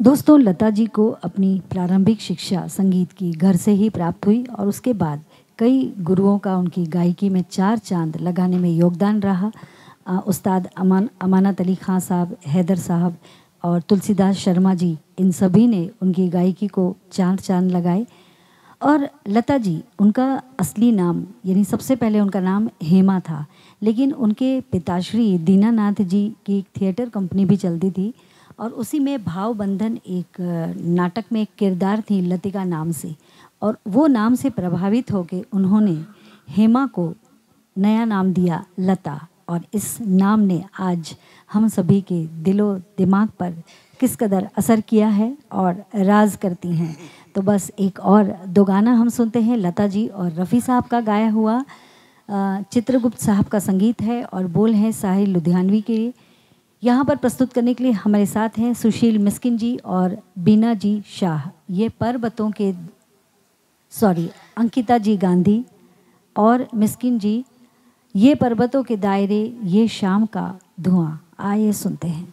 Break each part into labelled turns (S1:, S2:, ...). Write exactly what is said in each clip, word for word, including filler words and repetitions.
S1: दोस्तों, लता जी को अपनी प्रारंभिक शिक्षा संगीत की घर से ही प्राप्त हुई और उसके बाद कई गुरुओं का उनकी गायकी में चार चांद लगाने में योगदान रहा। आ, उस्ताद अमान अमानत अली खां साहब, हैदर साहब और तुलसीदास शर्मा जी, इन सभी ने उनकी गायकी को चार चांद लगाए। और लता जी, उनका असली नाम यानी सबसे पहले उनका नाम हेमा था, लेकिन उनके पिताश्री दीनानाथ जी की एक थिएटर कंपनी भी चलती थी और उसी में भाव बंधन एक नाटक में एक किरदार थी लतिका नाम से, और वो नाम से प्रभावित होकर उन्होंने हेमा को नया नाम दिया लता। और इस नाम ने आज हम सभी के दिलो दिमाग पर किस कदर असर किया है और राज करती हैं। तो बस एक और दो गाना हम सुनते हैं, लता जी और रफ़ी साहब का गाया हुआ। चित्रगुप्त साहब का संगीत है और बोल है साहिल लुधियानवी के। यहाँ पर प्रस्तुत करने के लिए हमारे साथ हैं सुशील मिस्किन जी और बीना जी शाह। ये पर्वतों के सॉरी अंकिता जी गांधी और मिस्किन जी, ये पर्वतों के दायरे, ये शाम का धुआं। आइए सुनते हैं।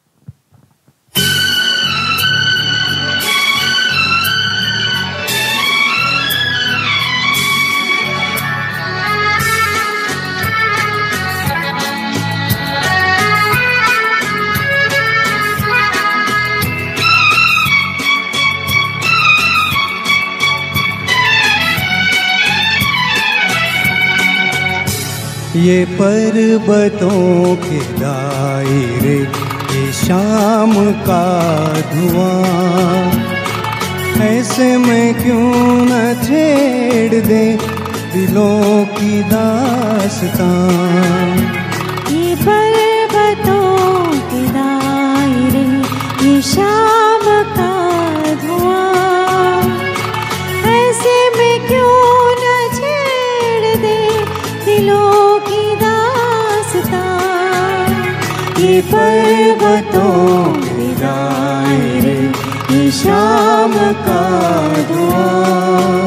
S2: ये पर्वतों के दायरे, ये शाम का धुआं, ऐसे में क्यों न छेड़ दे दिलों की दास्तां।
S3: ये पर्वतों के दायरे, ये शाम का धुआं, ऐसे में क्यों न छेड़ दे दिलों ये पर्वतों के दायरे, ये शाम का धुआं।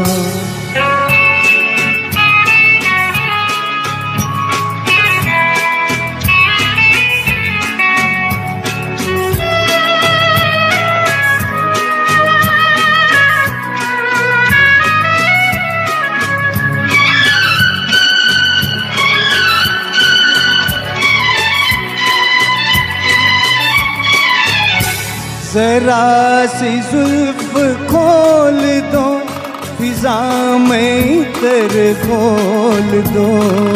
S2: जरा सी जुल्फ खोल दो, फिजा में इतर खोल दो।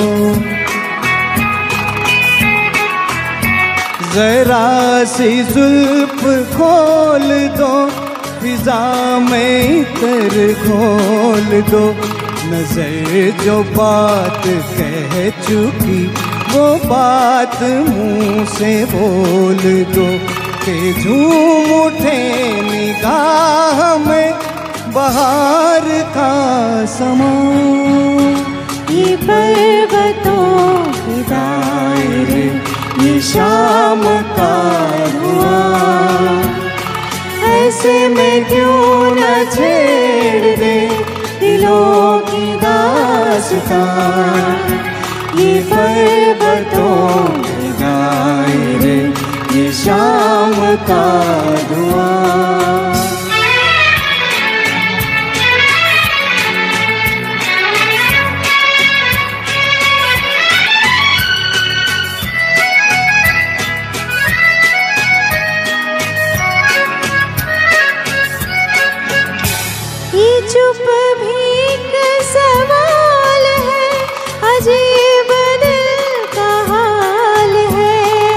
S2: जरा सी जुल्फ खोल दो, फिजा में इतर खोल दो। नजर जो बात कह चुकी, वो बात मुंह से बोल दो। के झूम उठे निगाह में बहार का समा।
S3: ये पर्वतों के दायरे, ये शाम का धुआं, ऐसे में क्यों न छेड़ दे दिलों की दास्तां। ये पर्वतों के दायरे, ये शाम का धुआं। ये चुप भी एक सवाल है, अजीब दिल का हाल है।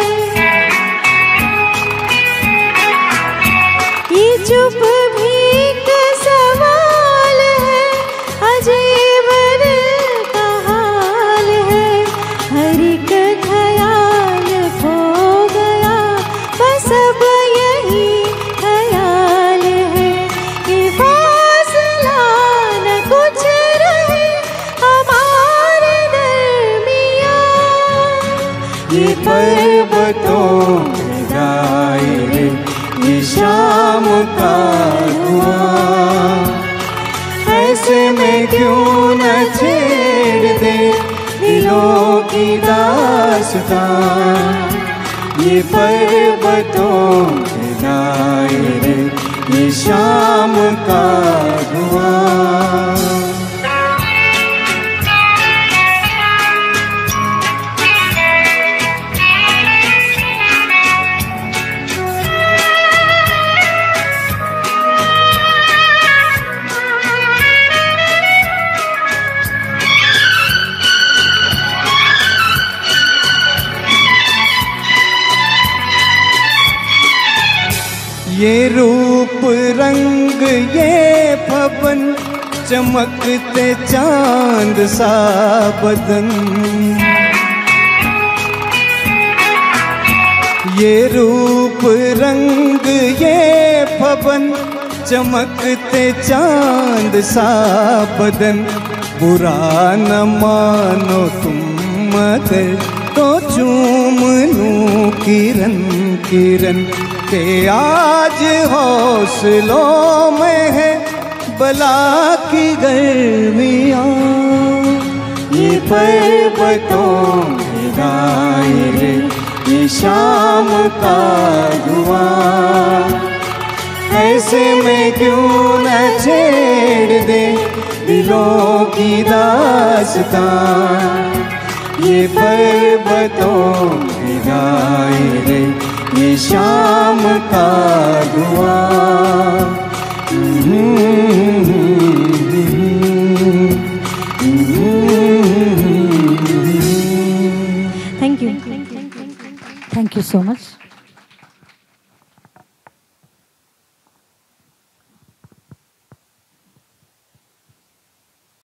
S3: ये चुप भी एक सवाल है, अजीब दिल का हाल है। हर एक ख्याल खो गया, बस अब यही ख्याल है कि फासला न कुछ रहे हमारे दरमियां।
S2: ये पर्वतों के दायरे, ये शाम का धुआं, ऐसे में क्यों न छेड़ दे दिलों की दास्तां। ये पर्वतों के दायरे, ये रूप रंग ये भवन, चमकते चांद सा बदन। ये रूप रंग ये भवन, चमकते चांद सा बदन। बुरा न मानो तुम मगर तो चूम लूं किरण किरण के आज हौसलों में है बला की गर्मियाँ। ये पर्वतों के दायरे, ये शाम का धुआं, ऐसे में क्यों न छेड़ दे दिलों की दास्तां। ये पर्वतों के दायरे, ये शाम का धुआं।
S1: Thank you, thank you so much.